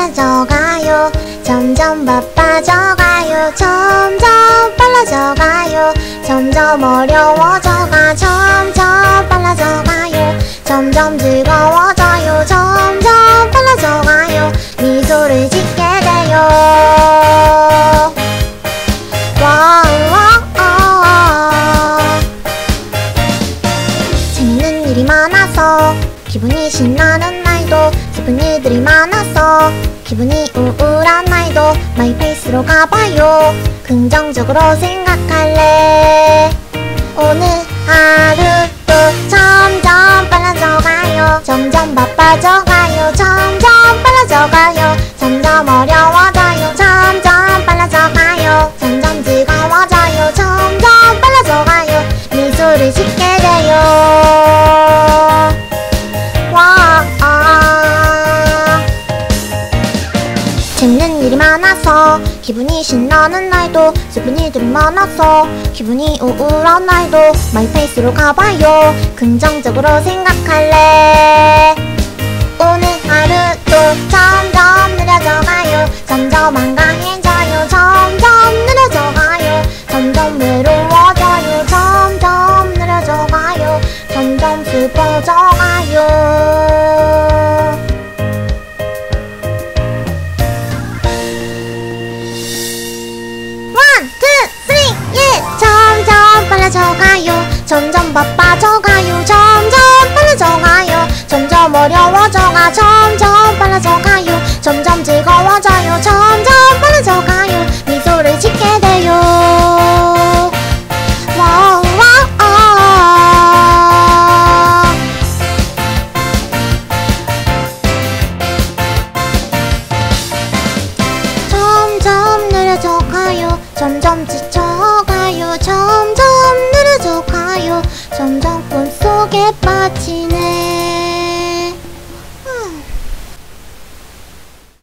느려져가요. 점점 바빠져가요. 점점 빨라져가요. 점점 어려워져가. 점점 빨라져가요. 점점 즐거워져요. 점점 빨라져가요. 미소를 짓게 돼요. 재밌는 일이 많아서 기분이 신나는 날도, 슬픈 일들이 많아서 기분이 우울한 날도 마이페이스로 가봐요. 긍정적으로 생각할래. 오늘 하루도 점점 빨라져가요. 점점 바빠져가요. 점점 빨라져가요. 점점 어려워져요. 점점 빨라져가요. 점점 즐거워져요. 점점 빨라져가요. 미소를 짓게 돼요. 재밌는 일이 많아서 기분이 신나는 날도, 슬픈 일들이 많아서 기분이 우울한 날도 마이페이스로 가봐요. 긍정적으로 생각할래. 오늘 하루도 점점 느려져가요. 점점 한가해져요. 점점 느려져가요. 점점 외로워져요. 점점 느려져가요. 점점 슬퍼져가요. 빨라져가요. 점점 바빠져가요. 점점 빨라져가요. 점점 어려워져가. 점점 빨라져가요. 점점 즐거워져요. 점점 빨라져가요. 미소를 짓게 돼요. 점점 느려져가요. 점점 지쳐가요. 점점 느려져가요. 점점 꿈속에 빠지는